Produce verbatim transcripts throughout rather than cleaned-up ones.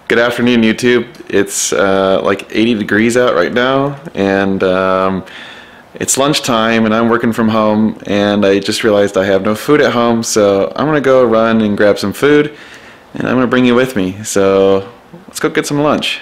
Good afternoon, YouTube. It's uh, like eighty degrees out right now, and um, it's lunchtime, and I'm working from home, and I just realized I have no food at home, so I'm gonna go run and grab some food, and I'm gonna bring you with me. So let's go get some lunch.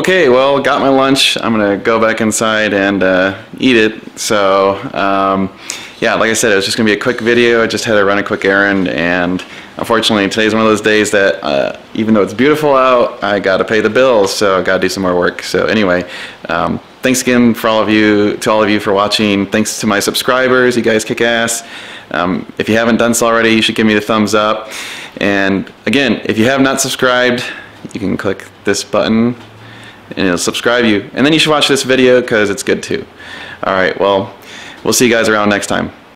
Okay, well, got my lunch. I'm gonna go back inside and uh, eat it. So, um, yeah, like I said, it was just gonna be a quick video. I just had to run a quick errand, and unfortunately, today's one of those days that uh, even though it's beautiful out, I gotta pay the bills, so I gotta do some more work. So anyway, um, thanks again for all of you, to all of you for watching. Thanks to my subscribers. You guys kick ass. Um, if you haven't done so already, you should give me the thumbs up. And again, if you have not subscribed, you can click this button and it'll subscribe you. And then you should watch this video because it's good too. Alright, well, we'll see you guys around next time.